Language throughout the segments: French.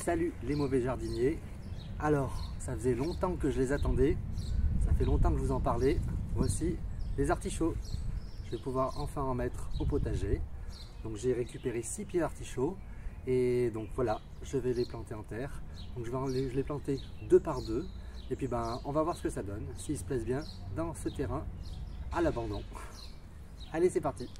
Salut les mauvais jardiniers. Alors, ça faisait longtemps que je les attendais. Ça fait longtemps que je vous en parlais. Voici les artichauts. Je vais pouvoir enfin en mettre au potager. Donc j'ai récupéré 6 pieds d'artichauts. Et donc voilà, je vais les planter en terre. Donc je les planter 2 par 2. Et puis on va voir ce que ça donne, s'ils se plaisent bien dans ce terrain à l'abandon. Allez, c'est parti!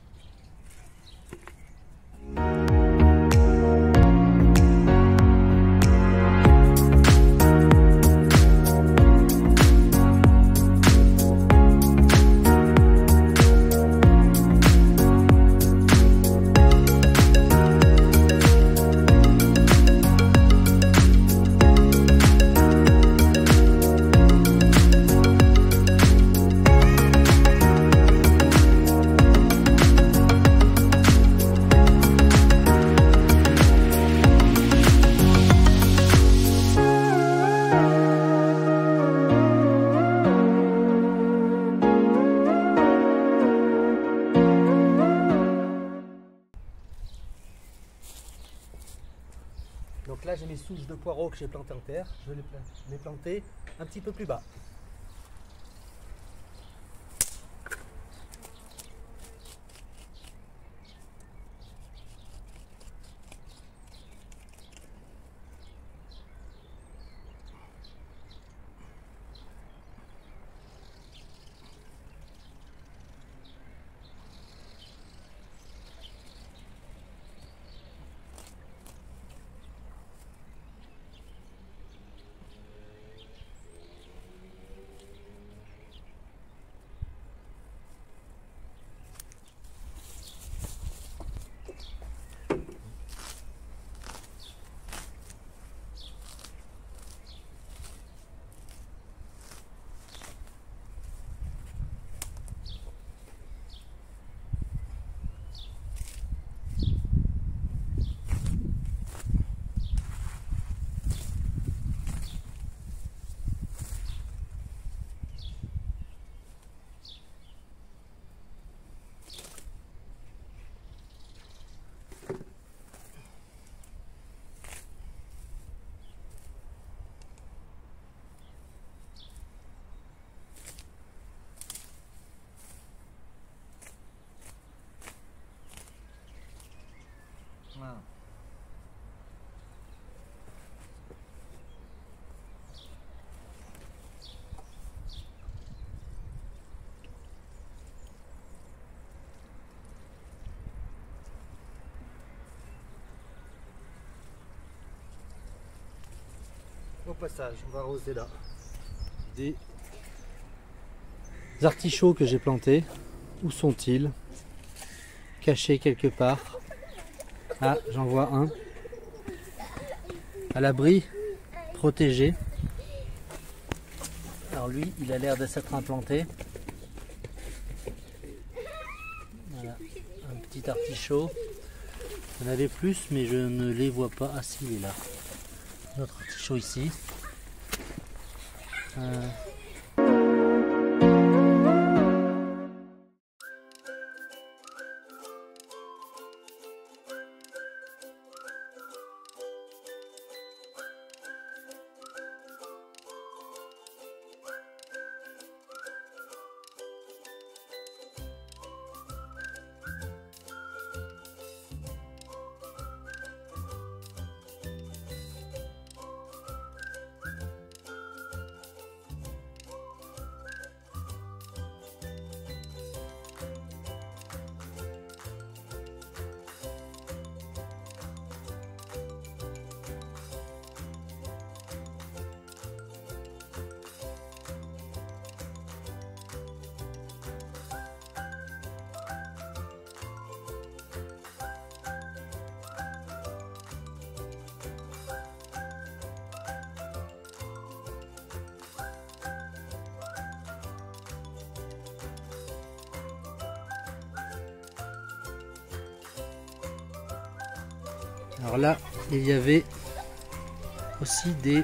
Donc là j'ai mes souches de poireaux que j'ai plantées en terre, je vais les planter un petit peu plus bas. Voilà. Au passage, on va arroser là des artichauts que j'ai plantés. Où sont-ils? Cachés quelque part. Ah, j'en vois un. À l'abri, protégé. Alors lui, il a l'air de s'être implanté. Voilà, un petit artichaut. Il y en avait plus, mais je ne les vois pas. Ah si, il est là. Notre artichaut ici. Alors là, il y avait aussi des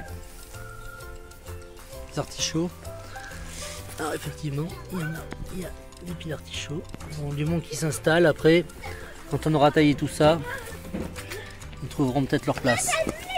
artichauts. Alors effectivement, il y a des pieds d'artichauts. Bon, du monde qui s'installe. Après, quand on aura taillé tout ça, ils trouveront peut-être leur place.